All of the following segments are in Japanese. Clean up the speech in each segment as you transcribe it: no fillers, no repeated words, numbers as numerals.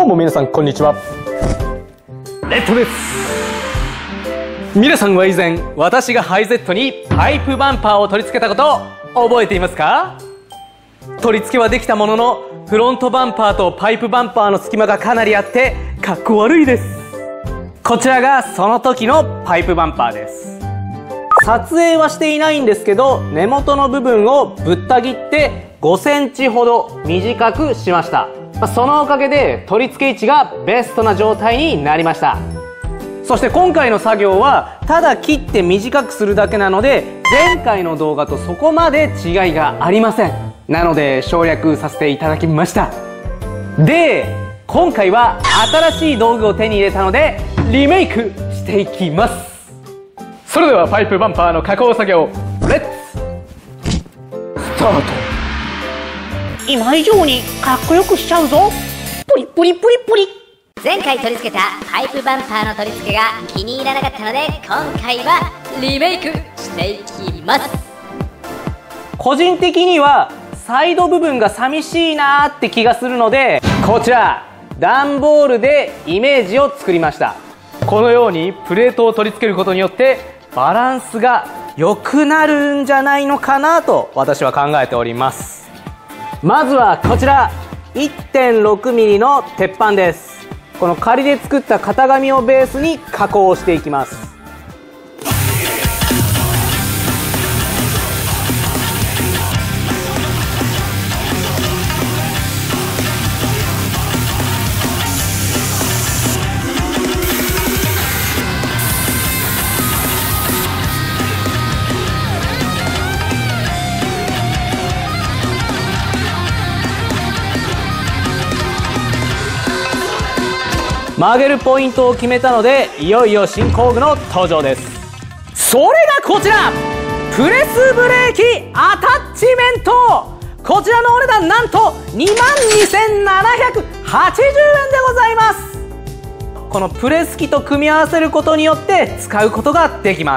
どうも皆さんこんにちは、レッドです。皆さんは以前私がハイゼットにパイプバンパーを取り付けたことを覚えていますか？取り付けはできたもののフロントバンパーとパイプバンパーの隙間がかなりあってかっこ悪いです。こちらがその時のパイプバンパーです。撮影はしていないんですけど、根元の部分をぶった切って5センチほど短くしました。そのおかげで取り付け位置がベストな状態になりました。そして今回の作業はただ切って短くするだけなので、前回の動画とそこまで違いがありません。なので省略させていただきました。で、今回は新しい道具を手に入れたのでリメイクしていきます。それではパイプバンパーの加工作業レッツスタート。 今以上にかっこよくしちゃうぞ。プリプリプリプリ。 前回取り付けたパイプバンパーの取り付けが気に入らなかったので、今回はリメイクしていきます。 個人的にはサイド部分が寂しいなーって気がするので、こちら段ボールでイメージを作りました。このようにプレートを取り付けることによってバランスが良くなるんじゃないのかなと私は考えております。まずはこちら 1.6 ミリの鉄板です。この仮で作った型紙をベースに加工をしていきます。曲げるポイントを決めたので、いよいよ新工具の登場です。それがこちら、プレスブレーキアタッチメント。こちらのお値段なんと 22,780 円でございます。このプレス機と組み合わせることによって使うことができます。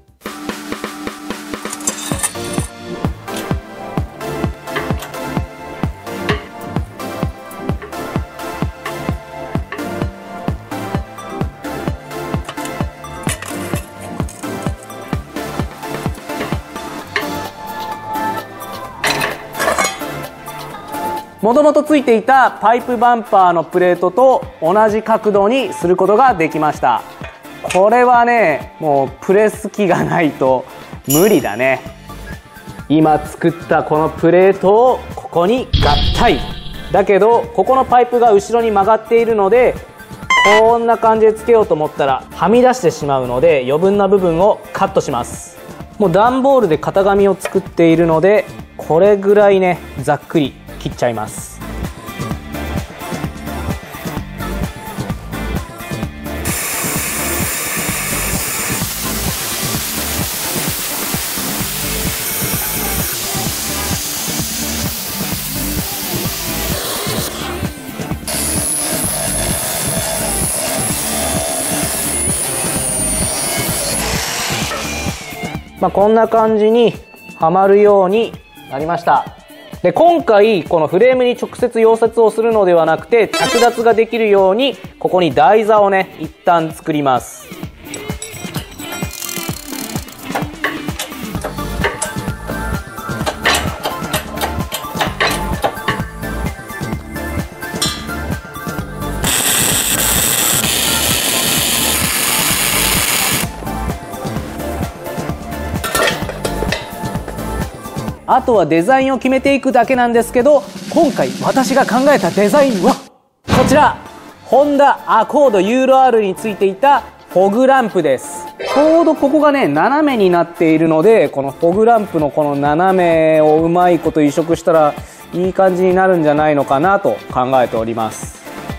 もともとついていたパイプバンパーのプレートと同じ角度にすることができました。これはね、もうプレス機がないと無理だね。今作ったこのプレートをここに合体。だけどここのパイプが後ろに曲がっているので、こんな感じでつけようと思ったらはみ出してしまうので、余分な部分をカットします。もう段ボールで型紙を作っているので、これぐらいね、ざっくり切っちゃいます。こんな感じにはまるようになりました。で、今回このフレームに直接溶接をするのではなくて、着脱ができるようにここに台座をね、一旦作ります。あとはデザインを決めていくだけなんですけど、今回私が考えたデザインはこちら、ホンダアコード UR についていたフォグランプです。ちょうどここがね、斜めになっているので、このフォグランプのこの斜めをうまいこと移植したらいい感じになるんじゃないのかなと考えております。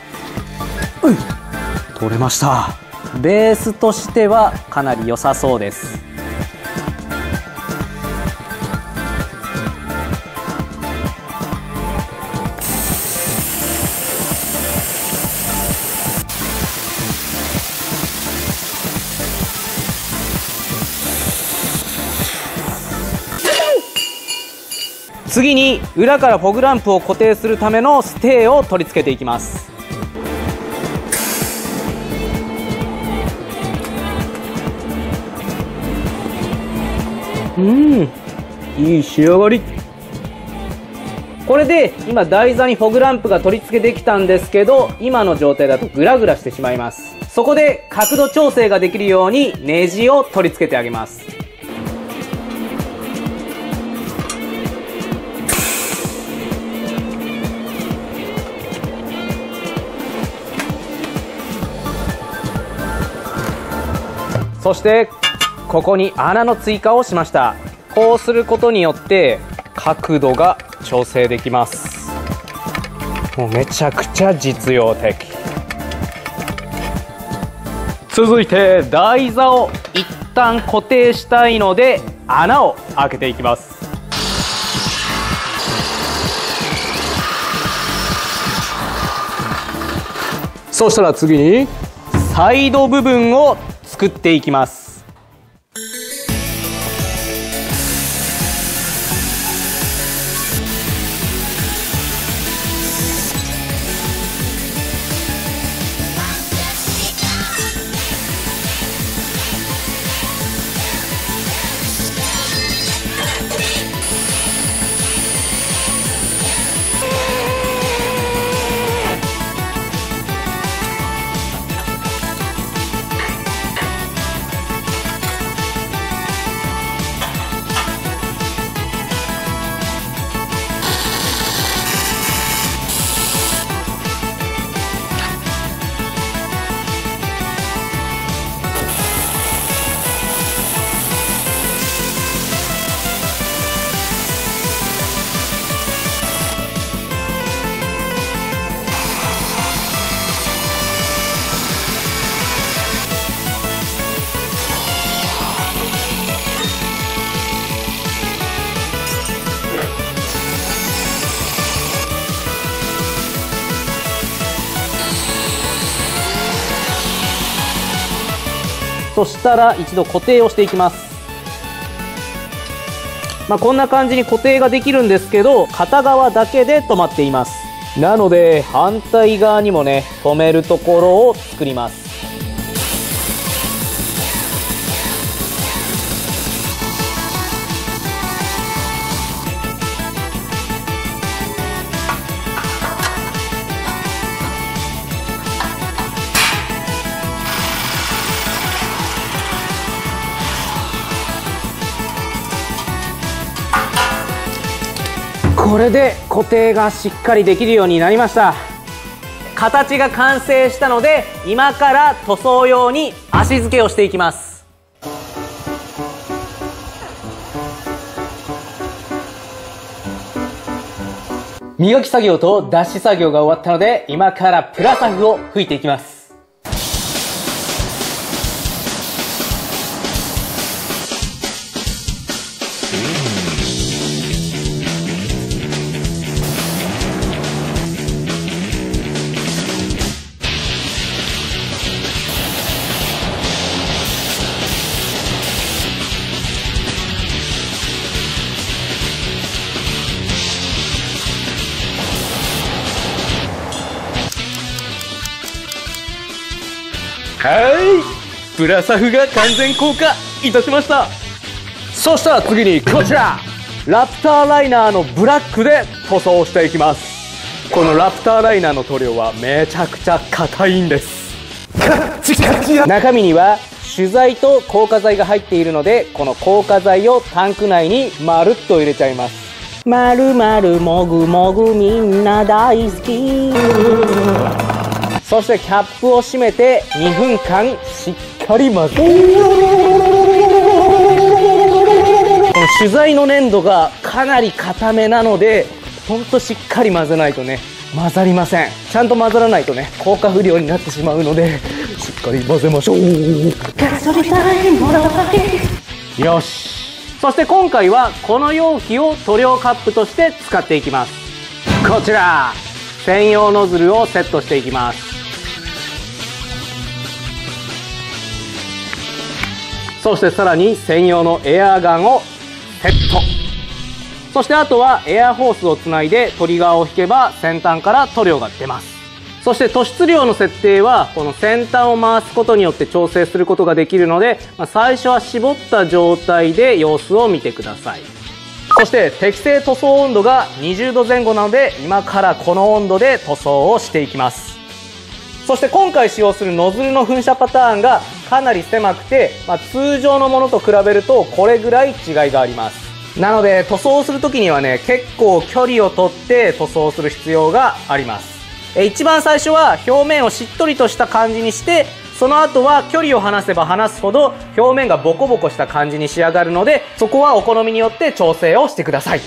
取れました。ベースとしてはかなり良さそうです。次に裏からフォグランプを固定するためのステーを取り付けていきます。 いい仕上がり。これで今台座にフォグランプが取り付けできたんですけど、今の状態だとグラグラしてしまいます。そこで角度調整ができるようにネジを取り付けてあげます。そしてここに穴の追加をしました。こうすることによって角度が調整できます。もうめちゃくちゃ実用的。続いて台座を一旦固定したいので穴を開けていきます。そしたら次にサイド部分を作っていきます。そしたら一度固定をしていきます。こんな感じに固定ができるんですけど、片側だけで止まっています。なので反対側にもね、止めるところを作ります。これで固定がしっかりできるようになりました。形が完成したので、今から塗装用に足付けをしていきます。磨き作業と脱脂作業が終わったので、今からプラサフを吹いていきます。プラサフが完全降下いたしました。そしたら次にこちら、ラプターライナーのブラックで塗装していきます。このラプターライナーの塗料はめちゃくちゃ硬いんです。中身には主材と硬化剤が入っているので、この硬化剤をタンク内にまるっと入れちゃいます。まるまるもぐもぐみんな大好き。そしてキャップを閉めて2分間しっかり混ぜる。この主材の粘土がかなり硬めなので、ほんとしっかり混ぜないとね、混ざりません。ちゃんと混ざらないとね、効果不良になってしまうので、しっかり混ぜましょう。よし。そして今回はこの容器を塗料カップとして使っていきます。こちら、専用ノズルをセットしていきます。そしてさらに専用のエアーガンをセット。そしてあとはエアホースをつないでトリガーを引けば先端から塗料が出ます。 そして突出量の設定はこの先端を回すことによって調整することができるので、最初は絞った状態で様子を見てください。そして適正塗装温度が20度前後なので、今からこの温度で塗装をしていきます。そして今回使用するノズルの噴射パターンがかなり狭くて、通常のものと比べるとこれぐらい違いがあります。なので塗装する時にはね、結構距離をとって塗装する必要があります。一番最初は表面をしっとりとした感じにして、その後は距離を離せば離すほど表面がボコボコした感じに仕上がるので、そこはお好みによって調整をしてください。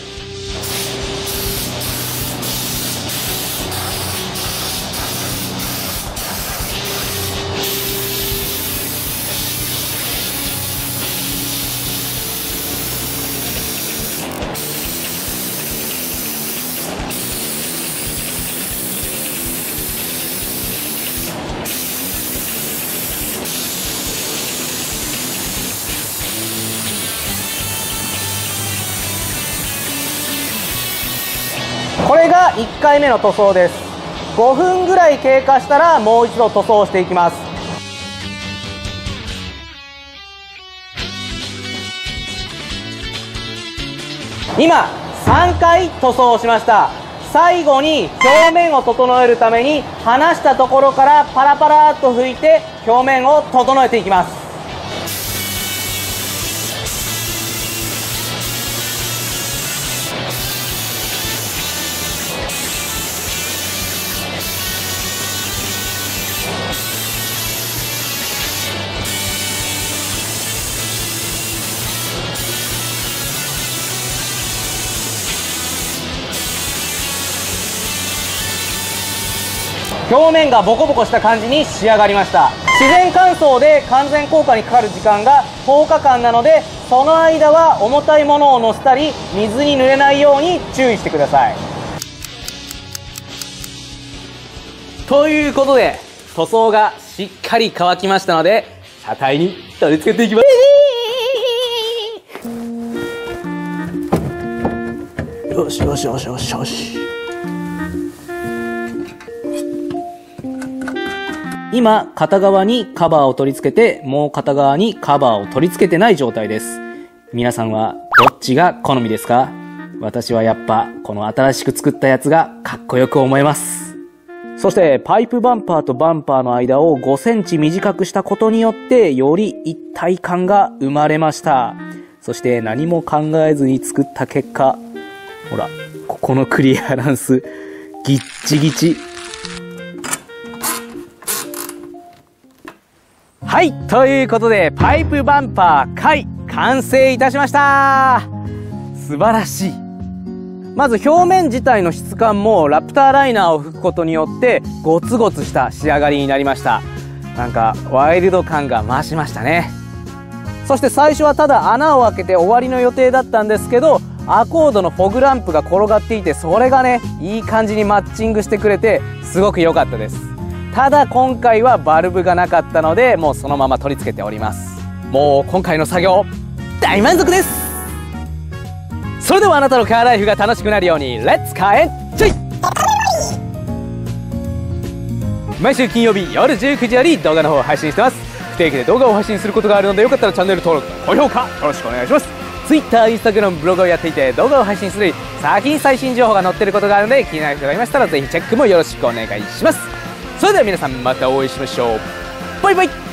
これが1回目の塗装です。5分ぐらい経過したらもう一度塗装していきます。今3回塗装をしました。最後に表面を整えるために離したところからパラパラっと拭いて表面を整えていきます。表面がボコボコした感じに仕上がりました。自然乾燥で完全硬化にかかる時間が10日間なので、その間は重たいものを乗せたり水に濡れないように注意してください。ということで塗装がしっかり乾きましたので、車体に取り付けていきます。よしよしよしよしよし。今片側にカバーを取り付けて、もう片側にカバーを取り付けてない状態です。皆さんはどっちが好みですか？私はやっぱこの新しく作ったやつがかっこよく思えます。そしてパイプバンパーとバンパーの間を5センチ短くしたことによってより一体感が生まれました。そして何も考えずに作った結果、ほら、ここのクリアランスギッチギチ。はい、ということでパイプバンパー回完成いたしました。素晴らしい。まず表面自体の質感もラプターライナーを拭くことによってゴツゴツした仕上がりになりました。なんかワイルド感が増しましたね。そして最初はただ穴を開けて終わりの予定だったんですけど、アコードのフォグランプが転がっていて、それがねいい感じにマッチングしてくれてすごく良かったです。ただ今回はバルブがなかったので、もうそのまま取り付けております。もう今回の作業大満足です。それではあなたのカーライフが楽しくなるようにレッツカーエンジョイ。毎週金曜日夜19時より動画の方を配信してます。不定期で動画を配信することがあるので、よかったらチャンネル登録高評価よろしくお願いします。 Twitter、Instagram、ブログをやっていて動画を配信するより先に最新情報が載っていることがあるので、気になる人がいましたらぜひチェックもよろしくお願いします。それでは皆さんまたお会いしましょう。バイバイ。